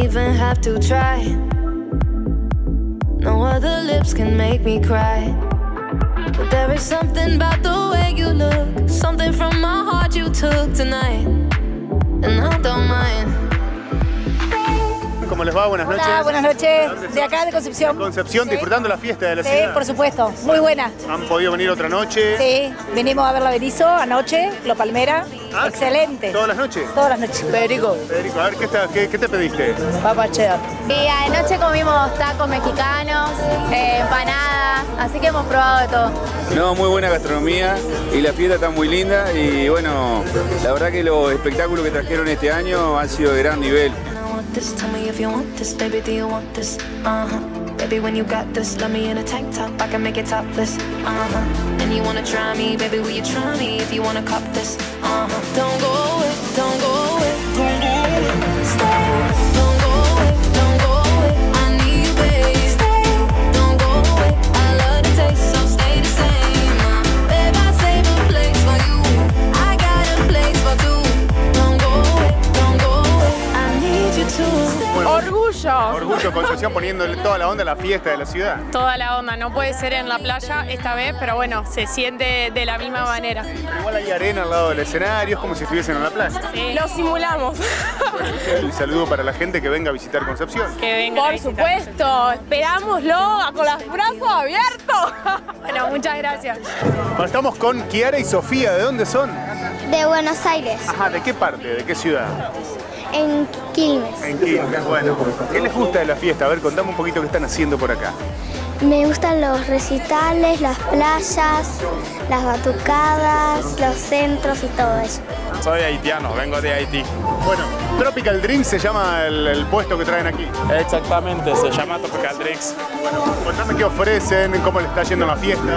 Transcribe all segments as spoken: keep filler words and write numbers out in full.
even have to try. No other lips can make me cry. But there is something about the way you look, something from my heart you took tonight, and I don't mind. ¿Cómo les va? Buenas noches. Hola, buenas noches. De acá de Concepción. Concepción, ¿Sí? Disfrutando la fiesta de la Sí, ciudad. por supuesto. Muy buena. ¿Han podido venir otra noche? Sí, vinimos a ver la Berizo anoche, Lo Palmera. Ah, excelente. ¿Todas las noches? Todas las noches. Federico. Federico, a ver, ¿qué, está, qué, qué te pediste? Papachea. Y anoche comimos tacos mexicanos, eh, empanadas, así que hemos probado de todo. No, muy buena gastronomía y la fiesta está muy linda y bueno, la verdad que los espectáculos que trajeron este año han sido de gran nivel. This, tell me if you want this, baby, do you want this? Uh-huh. Baby, when you got this, let me in a tank top, I can make it topless. Uh-huh. And you wanna try me, baby, will you try me if you wanna cop this? Uh-huh. Don't go away, don't go away, don't go away, stay. Don't go away, don't go away, I need you, babe. Stay, don't go away, I love the taste, so stay the same. Uh, babe, I save a place for you, I got a place for two. Don't go away, don't go away, I need you to. Orgullo. Orgullo, Concepción, poniéndole toda la onda a la fiesta de la ciudad. Toda la onda, no puede ser en la playa esta vez, pero bueno, se siente de la misma manera. Pero igual hay arena al lado del escenario, es como si estuviesen en la playa. Sí. Lo simulamos. Bueno, el saludo para la gente que venga a visitar Concepción. Que venga. Por supuesto, esperámoslo con los brazos abiertos. Bueno, muchas gracias. Bueno, estamos con Kiara y Sofía, ¿de dónde son? De Buenos Aires, Ajá, ¿de qué parte? ¿De qué ciudad? en Quilmes. En Quilmes, bueno. ¿Qué les gusta de la fiesta? A ver, contame un poquito qué están haciendo por acá. Me gustan los recitales, las playas, las batucadas, los centros y todo eso. Soy haitiano, vengo de Haití. Bueno, Tropical Drinks se llama el, el puesto que traen aquí. Exactamente, se llama Tropical Drinks. Bueno, contame qué ofrecen, cómo le está yendo la fiesta.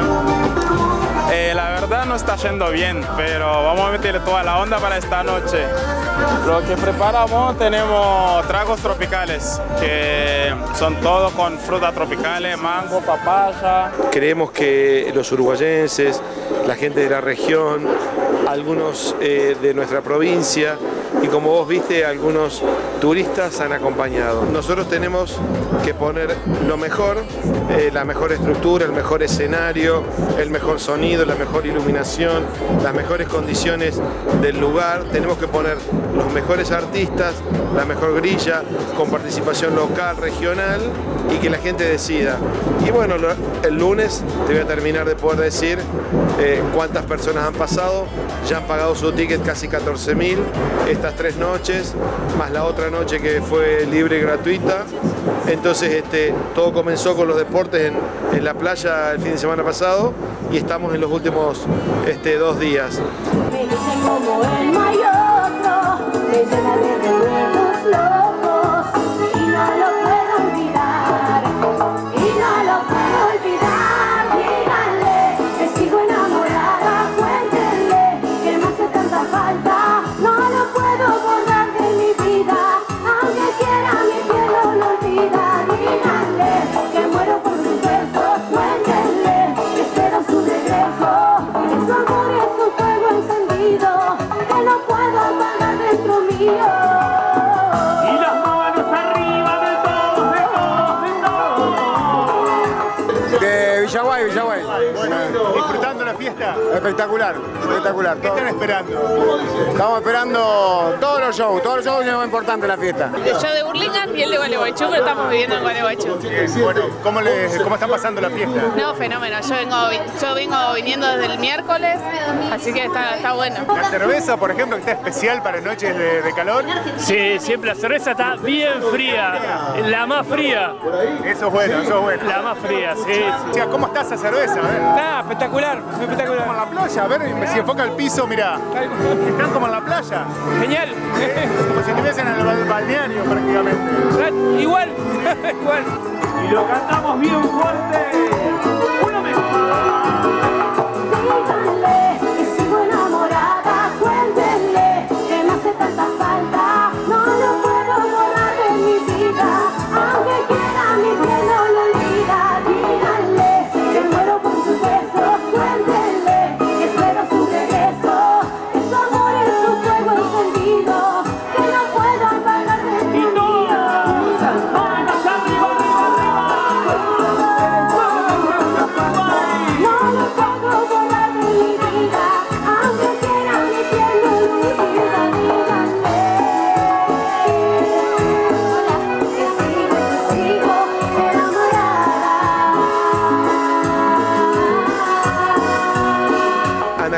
Eh, la verdad no está yendo bien, pero vamos a meterle toda la onda para esta noche. Lo que preparamos, tenemos tragos tropicales, que son todos con frutas tropicales, mango, papaya. Creemos que los uruguayenses, la gente de la región, algunos eh, de nuestra provincia y como vos viste, algunos turistas han acompañado. Nosotros tenemos que poner lo mejor, eh, la mejor estructura, el mejor escenario, el mejor sonido, la mejor iluminación, las mejores condiciones del lugar. Tenemos que poner los mejores artistas, la mejor grilla, con participación local, regional y que la gente decida. Y bueno, el lunes te voy a terminar de poder decir eh, cuántas personas han pasado. Ya han pagado su ticket casi catorce mil estas tres noches, más la otra noche que fue libre y gratuita. Entonces este, todo comenzó con los deportes en, en la playa el fin de semana pasado y estamos en los últimos este, dos días. Villaguay, Villaguay. Bueno, disfrutando la fiesta. Espectacular, espectacular. ¿Qué están esperando? Estamos esperando todos los shows, todos los shows es muy importante en la fiesta. El show de Burlingame y el de Gualeguaychú, pero estamos viviendo en Gualeguaychú. Bueno, ¿cómo, les, ¿cómo están pasando la fiesta? No, fenómeno. Yo vengo, yo vengo viniendo desde el miércoles, así que está, está bueno. ¿La cerveza, por ejemplo, que está especial para noches de, de calor? Sí, siempre la cerveza está bien fría, la más fría. Eso es bueno, eso es bueno. La más fría, sí. sí. O sea, ¿cómo está esa cerveza? A ver. Ah, espectacular, espectacular. Como en la playa, a ver, si enfoca el piso, mirá. Están como en la playa. Genial. ¿Eh? Como si estuviesen en el balneario prácticamente. Igual, igual. Y lo cantamos bien fuerte. Uno mejor. Díganle que sigo enamorada, cuéntenle que me hace tanta falta, no lo puedo borrar de mi vida, aunque quiera mi piel no lo olvida. Díganle que muero por sus besos, cuéntenle que espero su regreso, que su amor es un fuego encendido, que no puedo apagar de mi vida.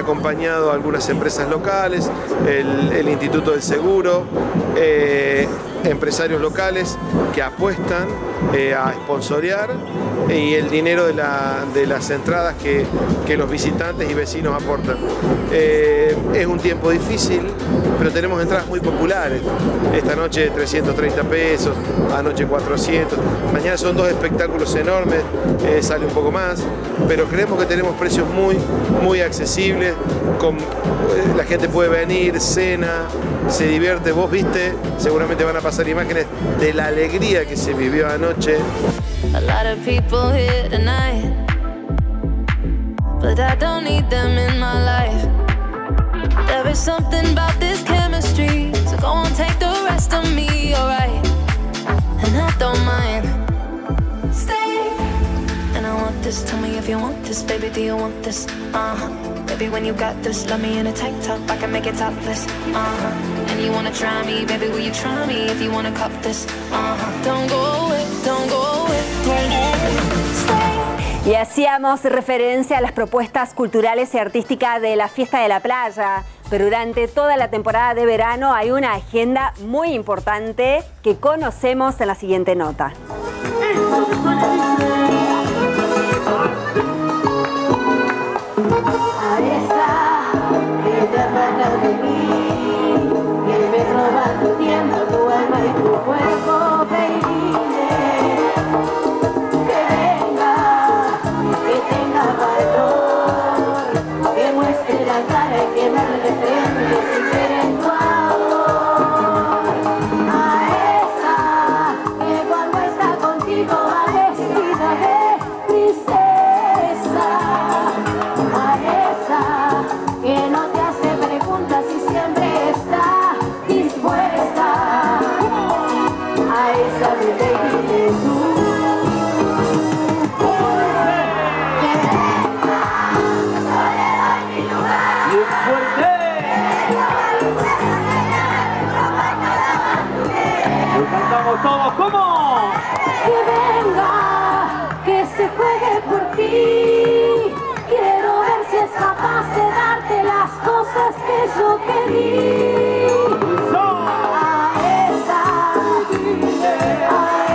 acompañado algunas empresas locales, el, el Instituto del Seguro, eh, empresarios locales que apuestan eh, a sponsorear y el dinero de, la, de las entradas que, que los visitantes y vecinos aportan. Eh, es un tiempo difícil, pero tenemos entradas muy populares. Esta noche trescientos treinta pesos, anoche cuatrocientos. Mañana son dos espectáculos enormes, eh, sale un poco más, pero creemos que tenemos precios muy, muy accesibles. Con, eh, la gente puede venir, cena, se divierte. Vos viste, seguramente van a pasar imágenes de la alegría que se vivió anoche. A lot of people here tonight, but I don't need them in my life. There is something about this chemistry, so go on, take the rest of me, alright. And I don't mind. Stay. And I want this, tell me if you want this, baby, do you want this? Uh-huh. Baby, when you got this, love me in a tank top, I can make it topless. Uh-huh. And you wanna try me, baby, will you try me if you wanna cup this? Uh-huh. Don't go away, don't go away, don't go away. Stay. Y hacíamos referencia a las propuestas culturales y artísticas de la Fiesta de la Playa, pero durante toda la temporada de verano hay una agenda muy importante que conocemos en la siguiente nota. Todos, ¿cómo? Que venga, que se juegue por ti. Quiero ver si es capaz de darte las cosas que yo pedí. A esa, a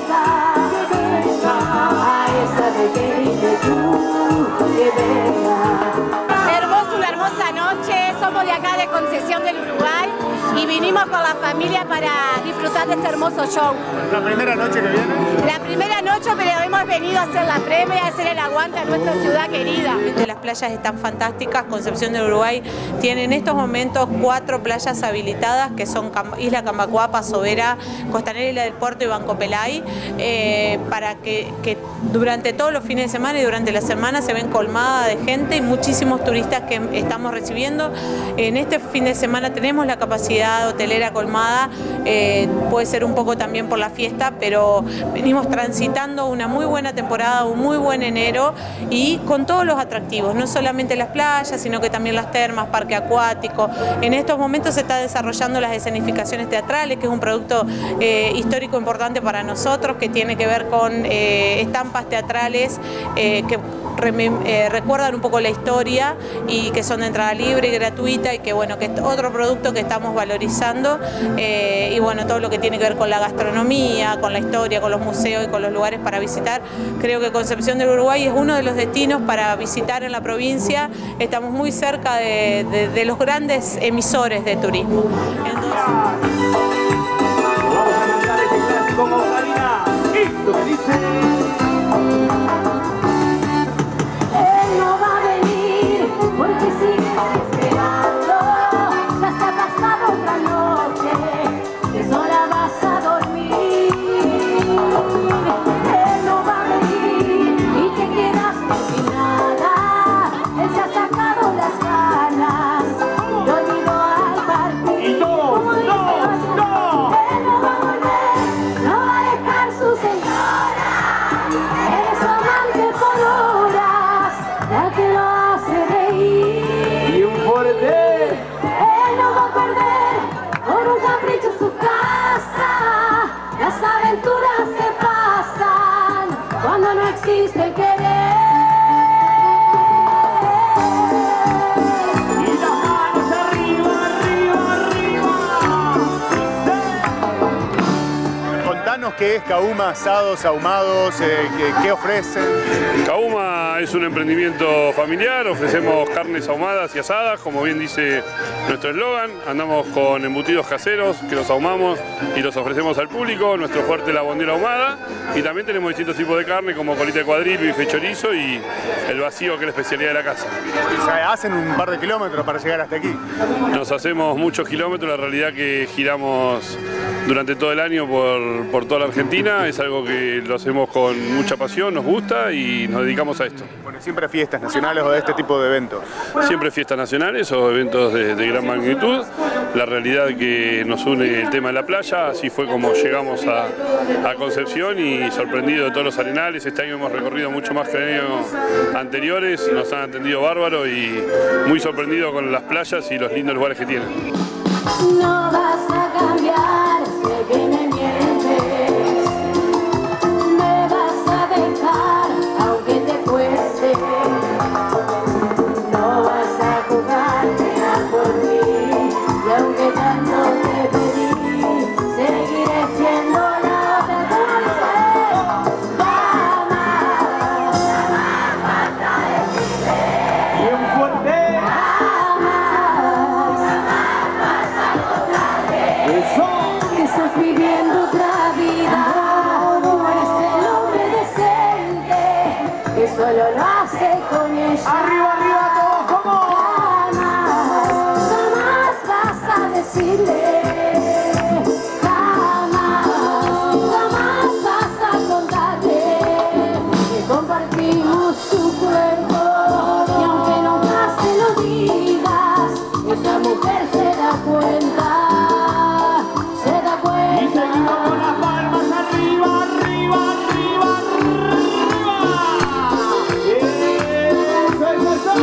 esa, a esa de que dices tú, que venga. Hermosa, una hermosa noche. Somos de acá de Concepción del Uruguay y vinimos con la familia para disfrutar de este hermoso show. ¿La primera noche que viene? La primera noche, pero hemos venido a hacer la premia, a hacer el aguante a nuestra ciudad querida. Las playas están fantásticas. Concepción del Uruguay tiene en estos momentos cuatro playas habilitadas, que son Isla Cambacuapa, Sobera, Costanera, Isla del Puerto y Banco Pelay, eh, para que, que durante todos los fines de semana y durante la semana se ven colmadas de gente y muchísimos turistas que estamos recibiendo. En este fin de semana tenemos la capacidad hotelera colmada, eh, puede ser un poco también por la fiesta, pero venimos transitando una muy buena temporada, un muy buen enero y con todos los atractivos, no solamente las playas, sino que también las termas, parque acuático. En estos momentos se está desarrollando las escenificaciones teatrales, que es un producto eh, histórico importante para nosotros, que tiene que ver con eh, estampas teatrales eh, que Eh, recuerdan un poco la historia y que son de entrada libre y gratuita, y que bueno, que es otro producto que estamos valorizando, eh, y bueno, todo lo que tiene que ver con la gastronomía, con la historia, con los museos y con los lugares para visitar. Creo que Concepción del Uruguay es uno de los destinos para visitar en la provincia. Estamos muy cerca de, de, de los grandes emisores de turismo. Entonces... Vamos a cantar este clásico con Karina. Esto que dice... No va a venir porque sigues esperando. Ya se ha pasado otra noche, que sola vas a dormir. Él no va a venir y te quedaste sin nada. Él se ha sacado las ganas, lo olvidó al partir. Y todos, todos. Contanos qué es Kauma Asados Ahumados, eh, qué, qué ofrecen. Kauma es un emprendimiento familiar, ofrecemos carnes ahumadas y asadas, como bien dice nuestro eslogan. Andamos con embutidos caseros que los ahumamos y los ofrecemos al público. Nuestro fuerte es la bondiola ahumada y también tenemos distintos tipos de carne como colita de cuadril, bife chorizo y el vacío, que es la especialidad de la casa. O sea, hacen un par de kilómetros para llegar hasta aquí. Nos hacemos muchos kilómetros, la realidad que giramos durante todo el año por, por toda la Argentina, es algo que lo hacemos con mucha pasión, nos gusta y nos dedicamos a esto. Bueno, siempre fiestas nacionales o de este tipo de eventos. Siempre fiestas nacionales o eventos de, de gran magnitud. La realidad que nos une el tema de la playa, así fue como llegamos a, a Concepción y sorprendido de todos los arenales. Este año hemos recorrido mucho más que años anteriores, nos han atendido bárbaro y muy sorprendido con las playas y los lindos lugares que tienen. No vas a cambiar, sé que me mientes. Me vas a dejar, aunque te cueste. No vas a jugarte a por mí. Y aunque tanto te pedí, seguiré siendo la otra dulce. Jamás, jamás vas a decirle. Bien fuerte. Que estás viviendo otra vida, no eres el hombre decente, que solo lo hace con ella. Arriba, arriba, todos, ¿cómo? Jamás, jamás vas a decirle, jamás, jamás vas a contarle que compartimos tu cuerpo, y aunque nunca se lo digas, esa mujer se da cuenta. Y seguimos con las palmas arriba, arriba, arriba, arriba. Eso, eso, eso.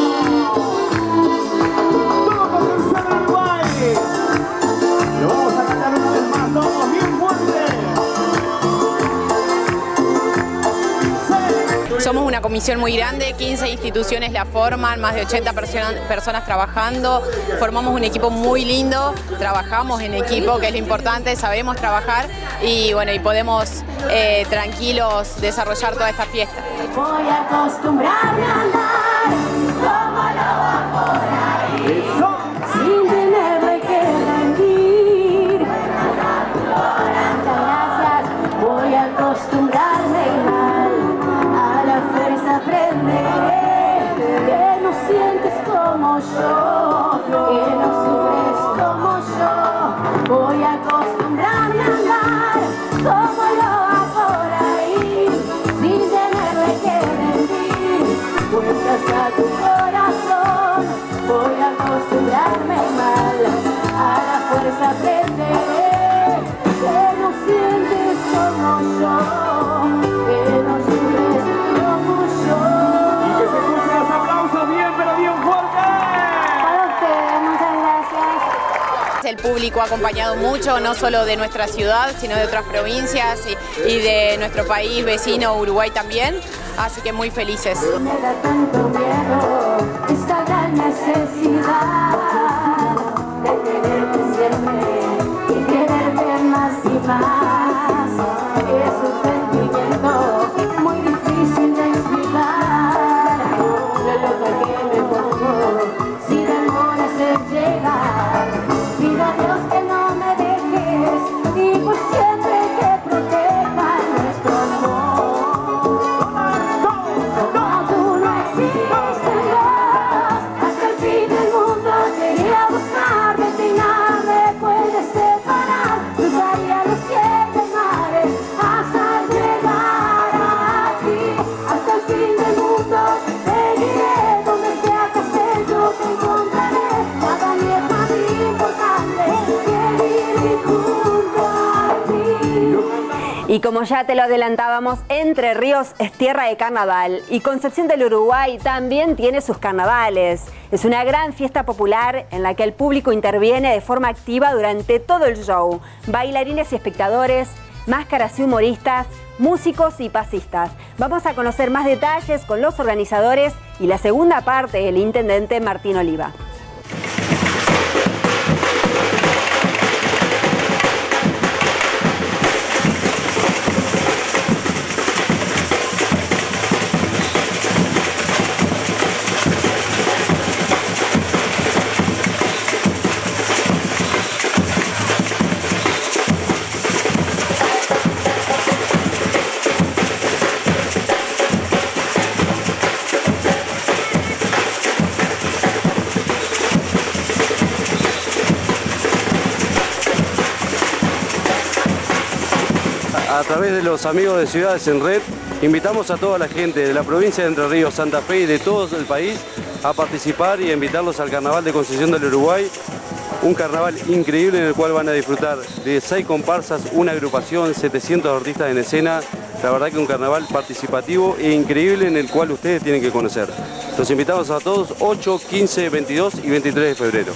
Todo Concepción del Uruguay. Lo vamos a cantar una vez más, todos bien fuerte. Somos una comisión muy grande, quince instituciones la forman, más de ochenta personas, personas trabajando, formamos un equipo muy lindo, trabajamos en equipo, que es lo importante, sabemos trabajar y bueno, y podemos eh, tranquilos desarrollar toda esta fiesta. Voy a acostumbrarme a andar como loba por ahí, sin tenerme que rendir. Gracias, voy a acostumbrarme mal, a la fuerza aprenderé que no sientes como yo, que no sufres como yo. Voy a acostumbrarme a andar como loba por ahí, sin tenerme que rendir, puestas a tu corazón. Voy a acostumbrarme mal, a la fuerza aprenderé que no sientes como yo, que no sufres como yo. Y que se escuchen los aplausos bien, pero bien fuerte. Para ustedes, muchas gracias. El público ha acompañado mucho, no solo de nuestra ciudad, sino de otras provincias y, y de nuestro país vecino, Uruguay también, así que muy felices. Me da tanto miedo esta gran necesidad de quererte siempre y quererte más y más. Es un sentimiento muy difícil de explicar, lo loca que me pongo si demoras en llegar. Pido a Dios que no me dejes y por siempre que proteja nuestro amor. Como tú no existes, Dios, hasta el fin del mundo te iré a buscarte y nada me puede separar. Cruzaría los siete mares hasta llegar a ti. Hasta el fin del mundo te seguiré, donde sea que estés yo te encontraré. Para mí es más importante que vivir junto a ti. Y como ya te lo adelantábamos, Entre Ríos es tierra de carnaval y Concepción del Uruguay también tiene sus carnavales. Es una gran fiesta popular en la que el público interviene de forma activa durante todo el show. Bailarines y espectadores, máscaras y humoristas, músicos y pasistas. Vamos a conocer más detalles con los organizadores y la segunda parte del intendente Martín Oliva. a través de los amigos de Ciudades en Red, invitamos a toda la gente de la provincia de Entre Ríos, Santa Fe y de todo el país a participar y a invitarlos al Carnaval de Concepción del Uruguay. Un carnaval increíble en el cual van a disfrutar de seis comparsas, una agrupación, setecientos artistas en escena. La verdad que un carnaval participativo e increíble en el cual ustedes tienen que conocer. Los invitamos a todos ocho, quince, veintidós y veintitrés de febrero.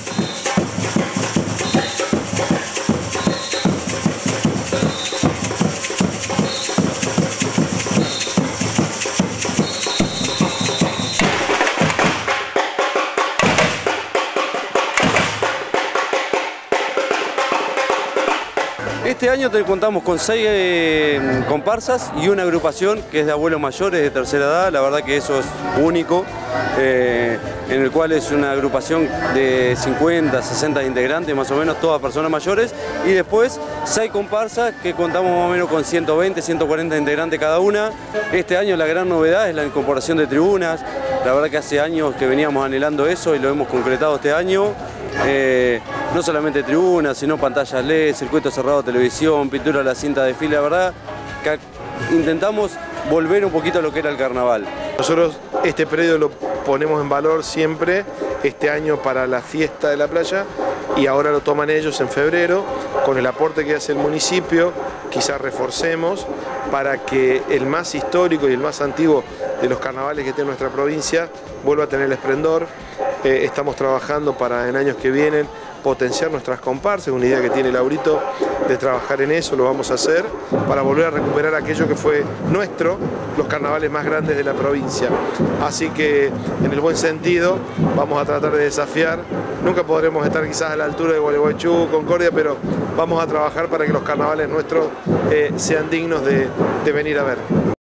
Este año te contamos con seis eh, comparsas y una agrupación que es de abuelos mayores de tercera edad. La verdad que eso es único, eh, en el cual es una agrupación de cincuenta, sesenta integrantes, más o menos, todas personas mayores. Y después seis comparsas que contamos más o menos con ciento veinte, ciento cuarenta integrantes cada una. Este año la gran novedad es la incorporación de tribunas. La verdad que hace años que veníamos anhelando eso y lo hemos concretado este año. Eh, no solamente tribunas, sino pantallas L E D, circuito cerrado de televisión, pintura de la cinta de fila. La verdad que intentamos volver un poquito a lo que era el carnaval. Nosotros este predio lo ponemos en valor siempre, este año para la fiesta de la playa, y ahora lo toman ellos en febrero, con el aporte que hace el municipio, quizás reforcemos para que el más histórico y el más antiguo de los carnavales que tiene nuestra provincia vuelva a tener el esplendor. Eh, estamos trabajando para en años que vienen potenciar nuestras comparsas, una idea que tiene Laurito de trabajar en eso, lo vamos a hacer para volver a recuperar aquello que fue nuestro, los carnavales más grandes de la provincia. Así que en el buen sentido vamos a tratar de desafiar, nunca podremos estar quizás a la altura de Gualeguaychú, Concordia, pero vamos a trabajar para que los carnavales nuestros eh, sean dignos de, de venir a ver.